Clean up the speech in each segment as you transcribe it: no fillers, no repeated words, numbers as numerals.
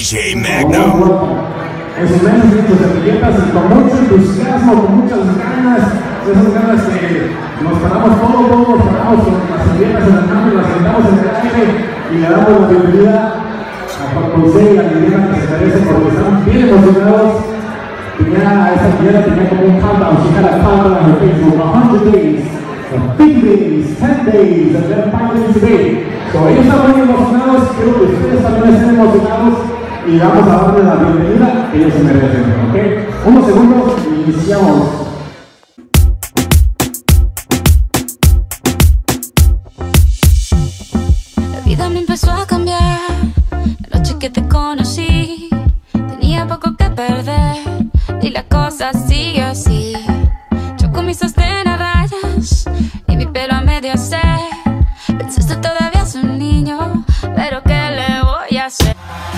DJ Magnum. En sus manos y sus etiquetas con mucho entusiasmo, con muchas ganas, esas ganas que nos paramos todos nos paramos con las etiquetas en la mano y las sentamos en el aire y le damos la bienvenida a Juan José y la bienvenida que se merece porque están bien emocionados. Tenía esta piedra, tenía como un countdown, si era countdown en Facebook, 100 days, 50 days, 10 days, and then 5 days today. So, ellos están muy emocionados, creo que ustedes también están emocionados y vamos a darle la bienvenida que ellos se merecen, ¿ok? Unos segundos y iniciamos. La vida me empezó a cambiar, la noche que te conocí, tenía poco que perder y la cosa sigue así. Yo con mi sostén a rayas y mi pelo a medio hacer. Pensaste todavía es un niño, pero ¿qué le voy a hacer?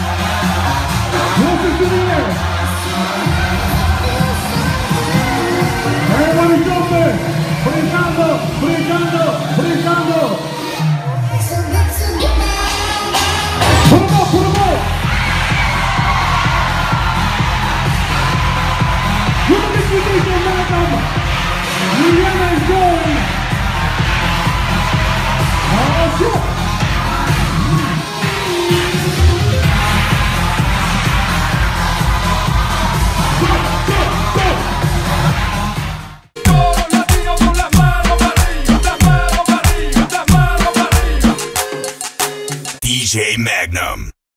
Everybody jumping, brincando, brincando, brincando. Put 'em up, put 'em up. Look at this DJ Magnum. Liliana is going. Oh shit. DJ Magnum.